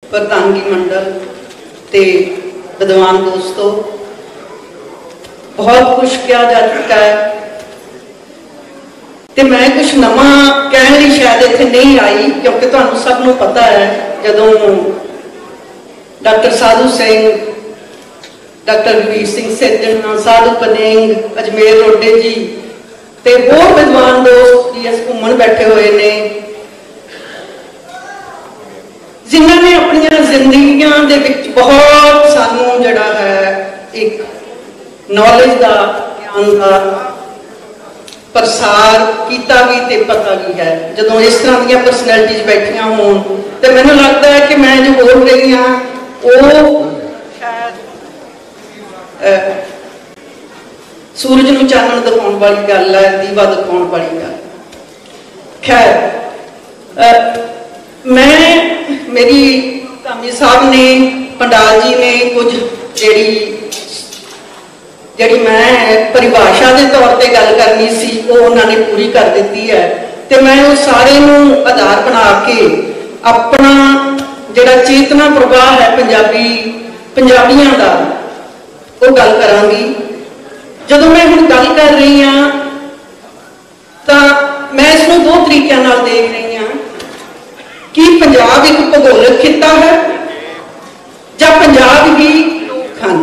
प्रधानगी मंडल ते विद्वान दोस्तों, बहुत कुछ किया जा चुका है ते मैं कुछ नवा कहने लिए शायद इत्थे नहीं आई, क्योंकि तुहानू सब नू पता है जदों डॉक्टर साधु सिंह, डॉक्टर रघुवीर सिंह सिद्धना, साधु पनेंग, अजमेर रोडे जी ते होर विद्वान दोस्त जी अस घूमन बैठे हुए ने, जिन्होंने अपनी जिंदगियां दे विच बहुत सानू जिहड़ा है एक नॉलेज का, ज्ञान का प्रसार किया भी ते पता भी है। जदों इस तरह दी परसनैलिटीज बैठिया होण ते मैनूं लगता है कि मैं जो बोल रही हाँ वो शायद सूरज नूं चानण दिखाउण वाली गल है, दीवा दिखाउण वाली गल। खैर मैं मेरी धामी साहब ने, पंडाल जी ने कुछ जी मैं परिभाषा के तौर पर गल करनी सी वो उन्होंने पूरी कर दी है। तो मैं उस सारे नूं आधार बना के अपना जिहड़ा चेतना प्रवाह है पंजाबियों का वो गल करांगी। जदों मैं हुण गल कर रही हाँ तो मैं इसनूं दो तरीकों नाल देख रही हाँ कि पंजाब एक भूगोलिक खिता है या पंजाब ही लोग हैं।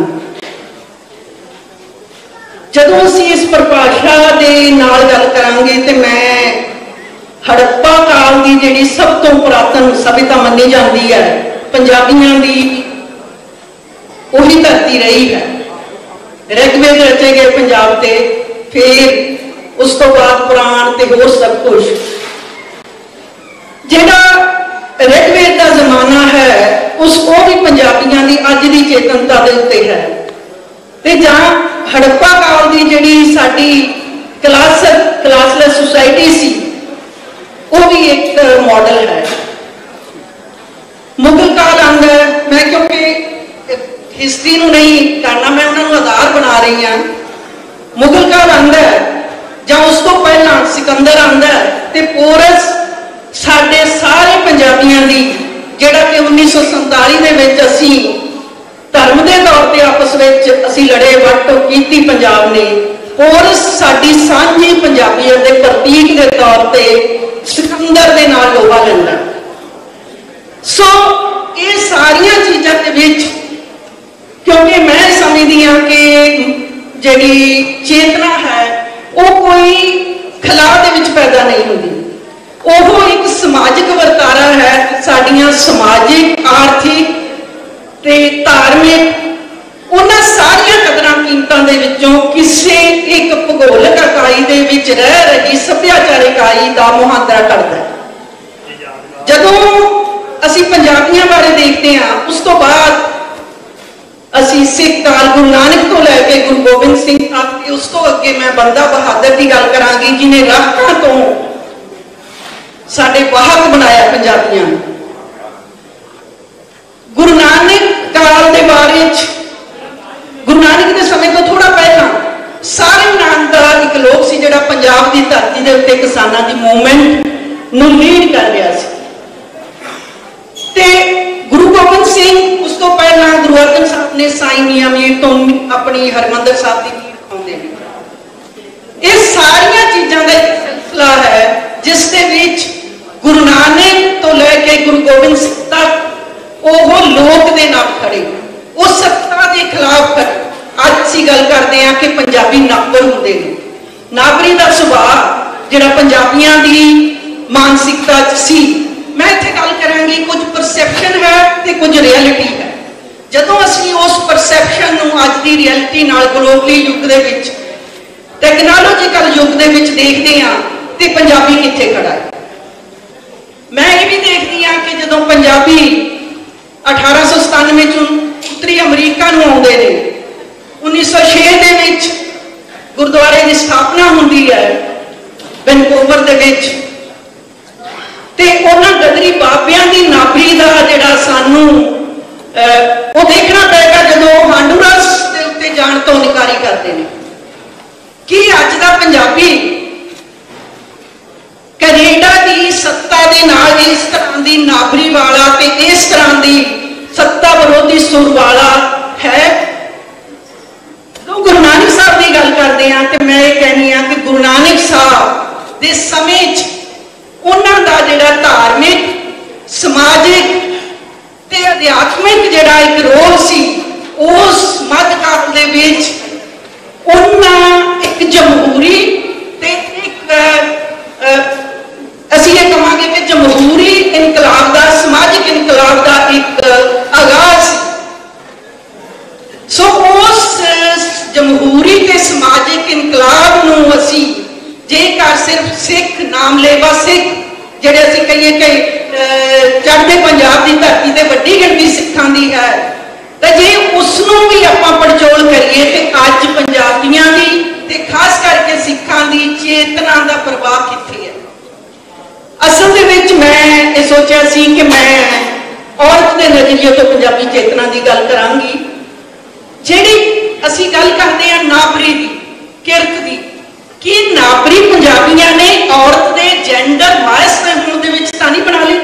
जदों असीं इस परिभाषा के नाल गल करांगे तो मैं हड़प्पा काल की जिहड़ी सब तो पुरातन सभ्यता मनी जाती है पंजाबियों की उही धरती रही है। ऋग्वेद रचे गए पंजाब से, फिर उस तो बाद पुराण ते होर सब कुछ। जिहड़ा ऋग्वेद का जमाना है उसको भी पंजाबियों की अज की चेतनता के उत्ते है। ते जां हड़प्पा काल की जिहड़ी साडी क्लासलैस सोसाइटी सी वो भी एक मॉडल है। मुगल काल आंदा है, मैं क्योंकि हिस्ट्री नूं नहीं करना, मैं उन्होंने आधार बना रही हाँ। मुगल काल आंदा है जां उस तो पहला सिकंदर आंदा है ते पोरस साडे सारे पंजाबियों की जिहड़ा कि 1947 दे विच असीं धर्म के तौर पर आपस में असी लड़े वट की पंजाब ने, पोरस साडी सांझी पंजाबियत के प्रतीक के तौर पर सिकंदर के नाल लोहा लैंदा। सो ये सारिया चीज़ों के विच क्योंकि मैं समझदी हाँ कि जिहड़ी चेतना है वो कोई खला दे विच पैदा नहीं होती, वो एक समाजिक वर्तारा है। साडियां समाजिक, आर्थिक ते धार्मिक उन्हां सारियां कदरां कीमतां दे विचों किसी एक भूगोलिक इकाई दे विच रह रही सभ्याचारक इकाई का मुहांदरा करता है। जदों असीं पंजाबियों बारे देखते हैं उस तो बाद असीं सिख काल गुरु नानक तो लैके गुरु गोबिंद सिंह तक, उस तो अगे मैं बंदा बहादुर की गल करांगी जिन्हें लाखां तो साडे वाहक बनाया पंजाबियों ने। गुरु नानक काल के बारे गुरु नानक के समय तो थोड़ा पहला सारे नाम का एक लोग सी जिहड़ा पंजाब की धरती के उत्ते किसानां की मूवमेंट नूं लीड कर रहा सी। ते गुरु गोबिंद सिंह उस तो पहला गुरु अर्जन साहब ने साई मियां मीर तो अपनी हरमंदिर साहब की मीर खाते हैं। ये सारिया चीज़ों का एक सिलसिला है जिसके बीच गुरु नानक तो लैके गुरु गोबिंद सिंह तक वो लोक दे नाल खड़े, वो सत्ता के खिलाफ खड़े। अज असीं गल करते हैं कि पंजाबी नाबर होंदे ने, नाबरी का सुभाव जिहड़ा पंजाबियों की मानसिकता सी। मैं इत्थे गल करांगी कुछ परसैप्शन है ते कुछ रियलिटी है। जदों असीं उस परसैप्शन नूं अज की रियलिटी नाल ग्लोबली युग दे विच टैक्नोलॉजिकल युग दे विच देखते हैं तो पंजाबी कित्थे खड़ा है। मैं ये भी देखती हाँ कि जदों पंजाबी 1897 उत्तरी अमरीका नूं आउंदे ने, 1906 दे विच गुरुद्वारे की स्थापना होंदी है वैनकूवर दे विच, ते उन्हां गदरी बाबियां की नाबरी का जिहड़ा सानू वो देखना पएगा जदों हांडूरास दे उत्ते जाण तो इनकारी करते हैं कि अज दा पंजाबी कनेडा की सत्ता दे नाल इस तरह की नाबरी वाला ते इस तरह की सत्ता विरोधी सुर वाला है। गुरु नानक साहब की गल करते हैं तो मैं ये कहनी हाँ कि गुरु नानक साहब के समय उन्हों का जिहड़ा धार्मिक समाजिक ते अध्यात्मिक जिहड़ा एक रोल सी उस मध्यकाल दे विच उन्होंने एक जमहूरी ते एक असीं ये कहांगे कि जमहूरी इनकलाब का समाजिक इनकलाब का एक आगाज। सो उस जमहूरी ते समाजिक इनकलाब नूं असीं जेकर सिर्फ सिख नाम लेवा सिख जिहड़े असीं कहिए कि चढ़दे पंजाब की धरती ते वड्डी गिणती सिखां दी है तो जे उसनूं भी आपां पड़चोल करिए तो अज पंजाबियां दी ते खास करके सिखां दी चेतना का प्रवाह कित्थे है। असल दे विच मैं ये सोचा सी कि मैं औरत के नज़रिए तो पंजाबी चेतना की गल करांगी। जिहड़ी असीं गल करते हैं नाबरी की किरत की कि नाबरी पंजाबियां ने औरत के जेंडर बायस होने दे विच तां नहीं बना ली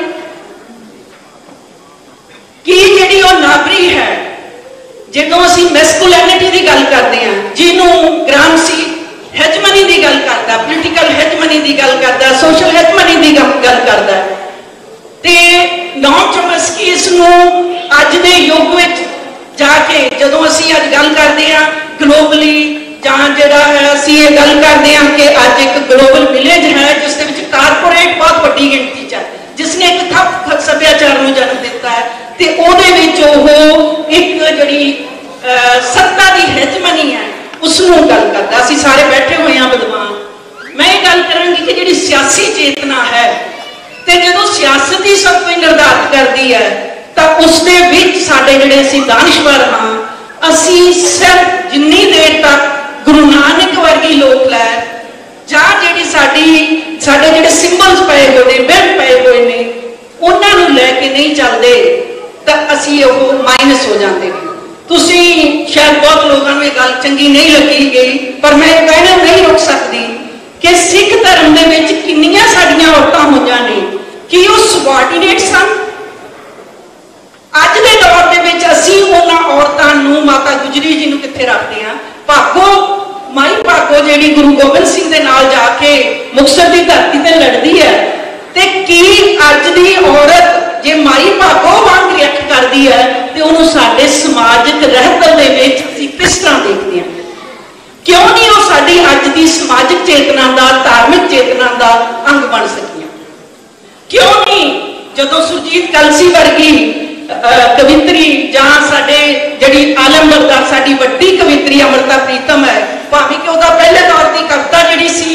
कि जिहड़ी वो नाबरी है जो असीं मैस्कुलिनिटी की गल करते हैं जिन्हों ग्रामसी हैजमनी की गल करता पोलिटिकल हैजमनी की गल करता सोशल हैजमनी की गल करता तो नॉन चोमस्की इसनूं अज दे युग में जाके जो असीं अज गल करते हैं ग्लोबली जां जिहड़ा है असीं ये गल करते हैं कि अज एक ग्लोबल विलेज है जिस दे विच कारपोरेट बहुत वड्डी गिणती च है जिसने एक ठप सभ्याचार नूं जन्म दिता है ते ओहदे विच ओह एक जिहड़ी सत्ता की हैजमनी है उसनूं गल करदा। असीं सारे बैठे हुए हैं विद्वान। मैं ये गल करांगी कि जिहड़ी सियासी चेतना है ते जदों सियासत ही सब कुछ निर्धारित करती है तो उसदे विच साडे जिहड़े असीं दानिशवर हां असीं सिर्फ जिन्नी देर तक गुरु नानक वर्गी लोक लहर जां जिहड़ी साडे जिहड़े सिंबल्स पए होए ने बिंब पए होए ने उन्हां नूं लैके नहीं चलदे तो असीं ओह माइनस हो जाते हैं। तुसीं शायद बहुत लोगों को यह गल चंगी नहीं लगी गई पर मैं कहना नहीं रोक सकती कि सिख धर्म दे विच किन्नियां साडियां औरतां होईयां ने कि वो सबॉर्डिनेट सन। अज के दौर दे विच असीं उन्हां औरतां नूं माता गुजरी जी नूं कित्थे रखते हैं। भागो माई भागो जिहड़ी गुरु गोबिंद सिंह दे नाल जाके मुक्तसर की धरती ते लड़दी है ते की अज दी औरत जे माई भागो वांग रिएक्ट करती है तो उन्होंने साडे समाजिक रहतल दे विच असीं किस तरह देखते हैं। क्यों नहीं वो साडी अज दी समाजिक चेतना का धार्मिक चेतना का अंग बन सकियां। क्यों नहीं जदों सुरजीत कलसी वर्गी कवित्री जां साडे जिहड़ी आलमबरदा साडी वड्डी कवित्री अमृता प्रीतम है भावें कि उहदा पहले दौर की कविता जिहड़ी सी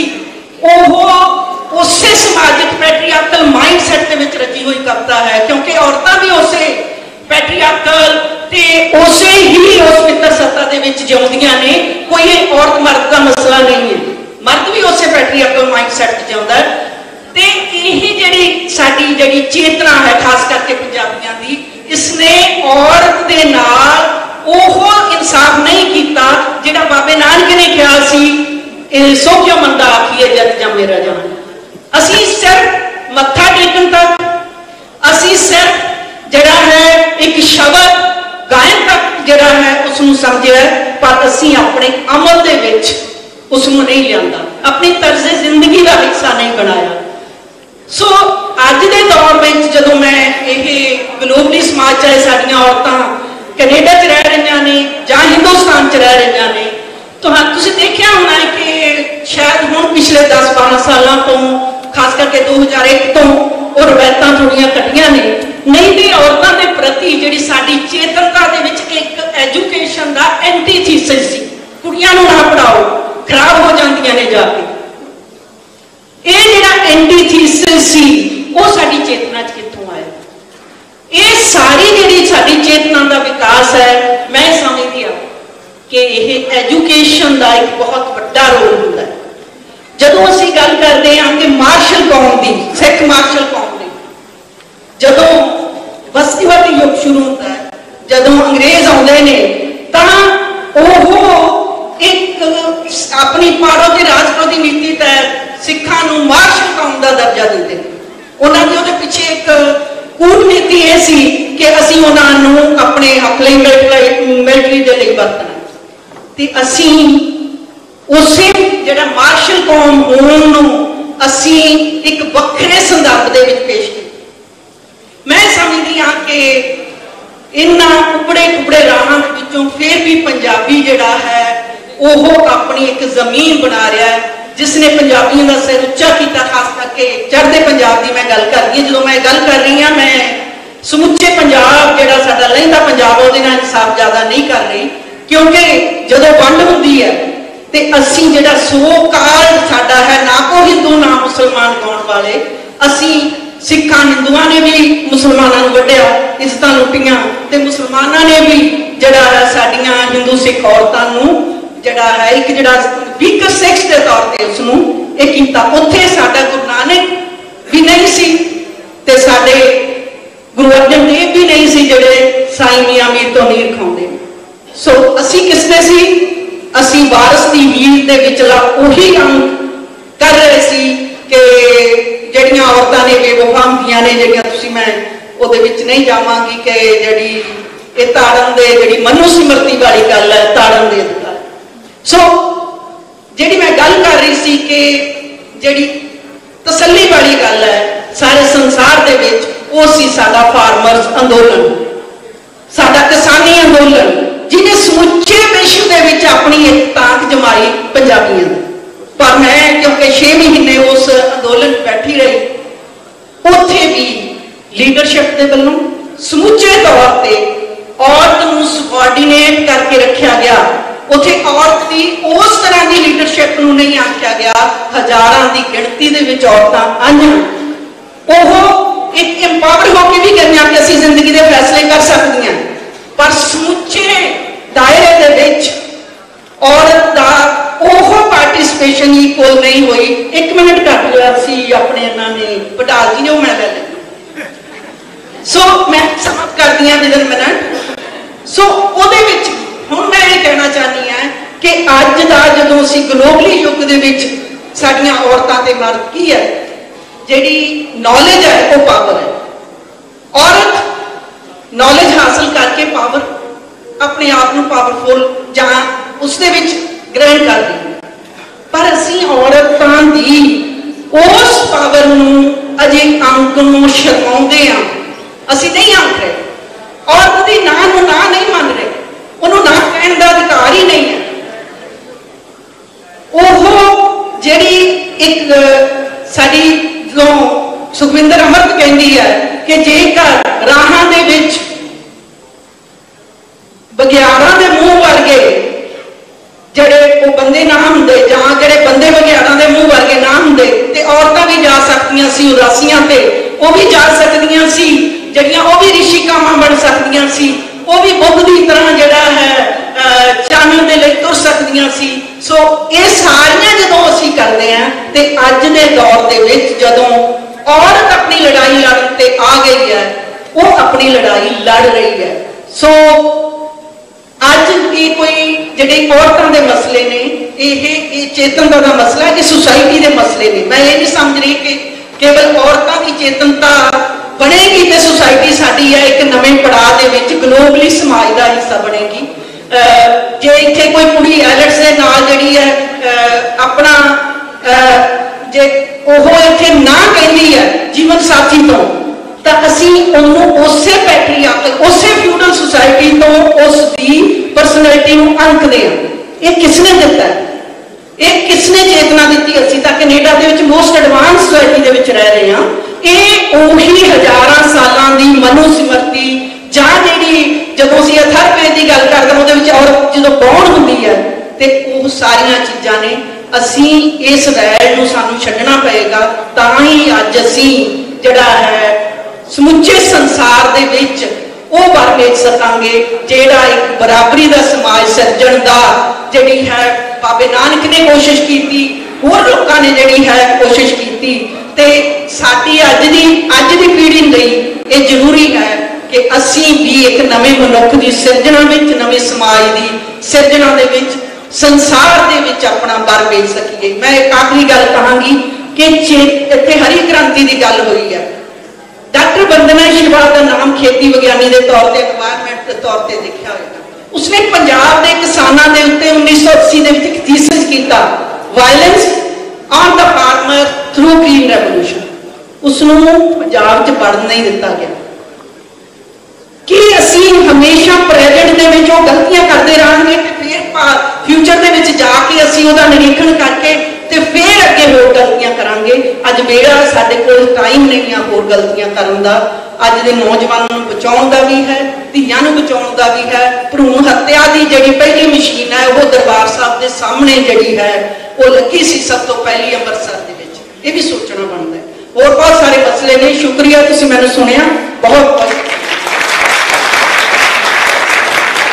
ओह उसे समाजिक पैट्रियार्कल माइंडसैट के विच रची हुई कविता है क्योंकि औरतां भी उसे पैट्रियार्कल ते उसे ही उस पितर सत्ता दे विच जिउंदियां ने। कोई औरत मर्द का मसला नहीं है, मर्द भी उसे पैट्रियार्कल माइंडसैट च जिउंदा है। ते यही जिहड़ी साडी जिहड़ी चेतना है खास करके पंजाबियां दी इसने औरत दे नाल ओह इंसाफ नहीं किया जिहड़ा बाबे नानक ने कहा सी सो क्यों मंदा आखिए जग जां मेरा जान। असीं सिर्फ मत्था टेकन तक असीं सिर्फ जिहड़ा है एक शब्द गायन तक जिहड़ा है उसनूं समझिया पर असीं अपने अमल दे विच उसनूं नहीं लिआंदा अपनी तर्ज़े जिंदगी का हिस्सा नहीं बनाया। सो अज के दौर में जो मैं ये ग्लोबली समाज चाहे साडियां औरतां कनेडा च रह रही ने जां हिंदुस्तान च रह रही ने तो हाँ तुसीं देखिया होना है कि शायद हुण पिछले 10-12 सालों तो खास करके 2001 तो और रवायतां थोड़ियां कटियां ने नहीं तो औरतों के प्रति जिहड़ी साडी चेतनता दे विच एक एजुकेशन का एंटीथीसिस सी कुड़ियां नूं ना पढ़ाओ खराब हो जांदियां ने जाके ये जिहड़ा एंटीथीसिस सी वो साडी चेतना च कित्थों आया। ये सारी जिहड़ी साडी चेतना का विकास है मैं समझदी हां कि यह एजुकेशन का एक बहुत बड़ा रोल होता है। जदों असीं गल करते हैं कि मार्शल कौम की सिख मार्शल कौम की जदों बस्तीवादी युग शुरू होता है जदों अंग्रेज आउंदे ने तां ओह एक अपनी पाड़ो के राजपाल की नीति तहत सिखां नूं मार्शल कौम का दर्जा देते हैं। उन्होंने उहदे पिछे एक कूटनीति ये सी कि असीं उन्हां नूं अपने हक लई मिलटरी दे लई वरतना ते असीं उसे जिहड़ा मार्शल कौम होण नूं असीं एक वखरे संदर्भ दे विच पेश कीता। मैं समझदी हां कि इन्हां उबड़े खुबड़े राहां दे विचों फिर भी पंजाबी जिहड़ा है वो अपनी एक जमीन बना रहा है जिसने पंजाबियों का सिर उच्चा किया। खास करके चढ़ते पंजाब की मैं गल कर रही हूँ। जो मैं गल कर रही हाँ मैं समुचे पंजाब जिहड़ा साडा लहिंदा पंजाब उहदे नाल इंसाफ ज़्यादा नहीं कर रही, क्योंकि जदों वंड हुंदी है तो असीं जिहड़ा सो काल साडा है ना को हिंदू ना मुसलमान कौन वाले, असीं सिखां हिंदुआं ने भी मुसलमानों को वड्डिया, इज्जतां लुटियां ते मुसलमानां ने भी जिहड़ा है साडियां हिंदू सिख औरतां नूं जिहड़ा है एक जिहड़ा वीकर सेक्स के तौर पर उसनूं एक कीता। उत्थे साडा गुरु नानक भी नहीं सी ते साडे गुरु अर्जन देव भी नहीं सी जिहड़े साईं मियां मीर तो नीर खाउंदे। सो असीं किसदे सी, असीं वारस दी वीर दे विचला उही अंग कर रहे सी कि जिहड़ियां औरतां ने बेवफा हुंदियां ने, जिहड़ियां तुसीं मैं उहदे विच नहीं जावांगी कि जिहड़ी इह ताड़न दे जिहड़ी मनु सिमरती वाली गल है ताड़न दे अधिकार। सो जिहड़ी मैं गल कर रही सी कि जिहड़ी तसल्ली वाली गल है सारे संसार दे विच वो सी साडा फार्मर्स अंदोलन, साडा किसानी अंदोलन जिन्हें समुचे विश्व दे विच अपनी एक ताक जमाई पंजाबियों। पर मैं क्योंकि 6 महीने उस अंदोलन बैठी रही, उत्थे भी लीडरशिप के वल्लों समुचे तौर पर औरत नूं सबऑर्डिनेट करके रखा गया। उत्थे औरत की उस तरह की लीडरशिप नूं नहीं आख्या गया। हजारां की गिणती दे विच औरतां आईयां, ओह एक एम्पावर होकर भी गईयां कि असीं जिंदगी के फैसले कर सकदियां, पर समुचे दायरे दे विच औरत दा ओह पार्टिसिपेशन इक्वल नहीं हुई। 1 मिनट घट लिया सी अपने इन्होंने पटाल जी ने, वो मैं ले ली। सो मैं समाप्त कर दी हाँ विदिन मिनट। सो उहदे विच हुण मैं ये कहना चाहती हाँ कि अज का जो असीं ग्लोबली युग दे विच साडियां औरतां ते मर्द की है, जिहड़ी नॉलेज है वो पावर है। औरत नॉलेज हासिल करके पावर अपने आप को पावरफुल जां उसदे विच ग्रहण कर रही है, पर असीं औरतां दी उस पावर नूं अजे अंक नूं शर्माउंदे हां। असीं नहीं आख रहे, औरत दी ना नूं ना नहीं मान रहे, उन्होंने ना कहने का अधिकार ही नहीं है। वो जिहड़ी एक साडी जो सुखविंदर अमृत कहती है कि जेकर राहां दे विच बघियाड़ां दे मूँह वर्गे जिहड़े वो बंदे ना हुंदे जां जिहड़े बंदे बघियाड़ां दे मूँह वर्गे ना हुंदे ते औरतां भी जा सकदियां सी उदासियां ते, वो भी जा सकदियां सी जिहड़ियां वो भी ऋषिकावां बन सकदियां सी, वो भी बुद्ध की तरह जिहड़ा है चानण दे लई तुर सकदियां सी। सो ये सारियां जदों असीं करदे हां ते अज दे दौर दे विच जदों औरत अपनी लड़ाई लड़न ते आ गई है, वो अपनी लड़ाई लड़ रही है। सो अज ये कोई जिहड़े औरतां दे मसले ने ये चेतनता का मसला है, ये सोसाइटी के मसले ने। मैं ये नहीं समझ रही कि केवल औरतां की चेतनता बनेगी तो सोसाइटी साडी है एक नवे पड़ाव दे विच ग्लोबली समाज का हिस्सा बनेगी। जे इत्थे कोई कुड़ी एलट्स दे नाल जिहड़ी है अपना जे ओह इत्थे ना कहती है जीवन साथी तो असीं उन्होंने उस पैट्रियार्कल उस फ्यूडल सोसाइटी तो उसकी परसनैलिटी नूं आंकदे हां। ये किसने दिता है, ये किसने चेतना दी? असीं तां कनेडा दे विच मोस्ट एडवांस सोसाइटी दे विच रह रहे हैं। ये उही हजारां सालां दी मनु सिमरती जां जिहड़ी जदों असीं अथर्ववेद की गल करदे हां उहदे विच औरत जदों बौण हुंदी है ते ओह सारियां चीज़ां ने। असीं इस रैल नूं सानूं छड्डना पएगा, तां ही अज असीं जिहड़ा है समुचे संसार दे विच वो बर भेज सकांगे जिहड़ा एक बराबरी का समाज सिरजण दा जिहड़ी है बाबे नानक ने कोशिश की, होर लोकां ने जिहड़ी है कोशिश की। ते साडी अज दी पीढ़ी लई ये जरूरी है कि असीं भी एक नवे मनुख की सिरजना विच नवे समाज की सिरजना दे विच संसार दे विच अपना बर भेज सकीए। मैं एक आखिरी गल कहांगी कि इत्थे हरी क्रांति की गल हुई है, डॉक्टर वंदना शिवा का नाम खेती विज्ञानी के तौर पर एनवायरमेंट के तौर पर देखा होगा। उसने पंजाब के किसानों के उत्ते 1980 के थीसिस किया violence on the farmer through green revolution. उसनों पंजाब च पढ़न नहीं दिता गया कि असी हमेशा प्रेजेंट के गलतियां करते रहेंगे फिर फ्यूचर के जाके असी उसका निरीक्षण करके ते फिर अगे होर गलतियां करांगे। अज वेला साडे कोल टाइम नहीं है होर गलतियां करन दा। अज दे नौजवानों को बचाउण दा भी है, धीआं नूं बचाउण दा भी है। भरूण हत्या की जिहड़ी पहली मशीन है वो दरबार साहब के सामने जिहड़ी है वो लगी सी सब तो पहली अमृतसर दे विच। ये भी सोचना बनता है। होर बहुत सारे मसले ने। शुक्रिया तुसीं मैनूं सुनिया बहुत बहुत।